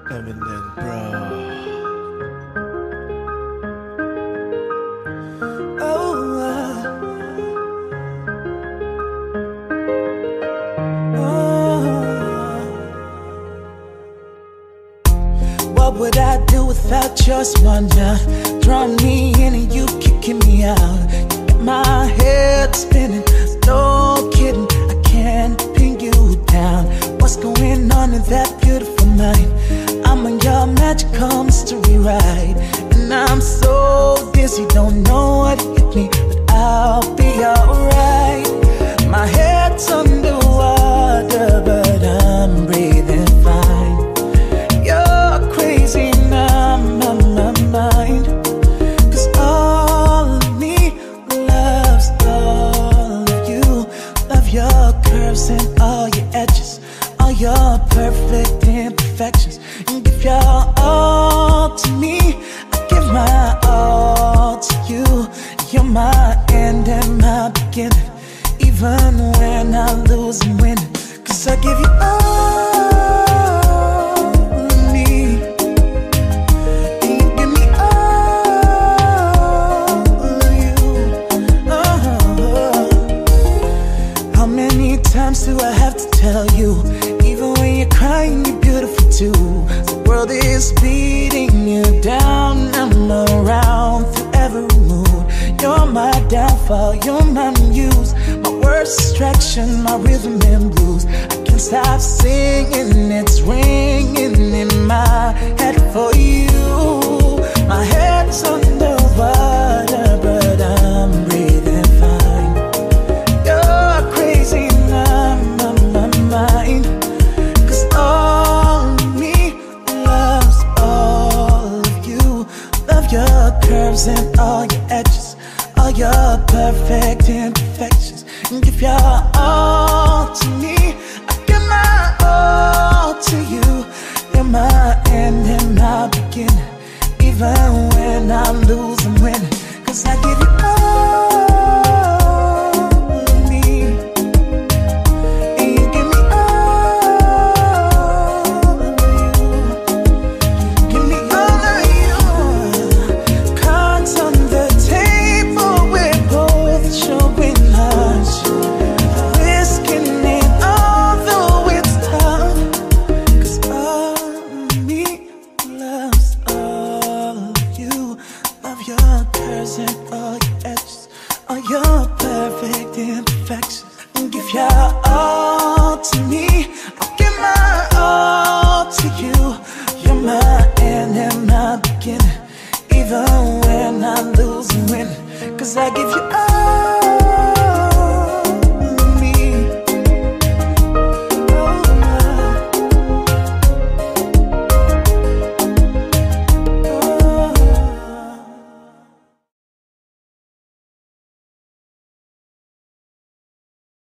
Eminem, bro. Oh, oh. What would I do without your smart mouth? Drawing me in and you kicking me out. You got my head spinning, no kidding, I can't pin you down. What's going on in that beautiful mind? I'm on your magical mystery ride, and I'm so dizzy, don't know what hit me, but I'll be alright. My head's underwater, but I'm breathing fine. You're crazy now, my mind, 'cause all of me loves all of you. Love your curves and all your edges, all your perfect imperfections. And give your all to me, I give my all to you. You're my end and my beginning, even when I lose and win. 'Cause I give you all of me, and you give me all of you. Oh. How many times do I have to tell you? Even when you're crying, you're beautiful too. The world is beating you down, I'm around through every mood. You're my downfall, you're my muse, my worst distraction, my rhythm and blues. I can't stop singing, it's ringing in my head for you. My head's underwater, but I'm breathing fine. You're crazy now, my mind, 'cause all of me loves all of you. Love your curves and all your edges, all your perfect imperfections. And give your all to me, I give my all to you. You're my end and my beginning, even when I lose and win. 'Cause I give you all of me, and you give me all of you. Give me all of you. Cards on the table, we're both showing us, risking it although it's tough. 'Cause all of me loves all of you. Love your curves and all your edges, all your perfect imperfections. And give your all to me, I'll give my all to you. You're my end and my beginning, even when I lose and win. 'Cause I give you all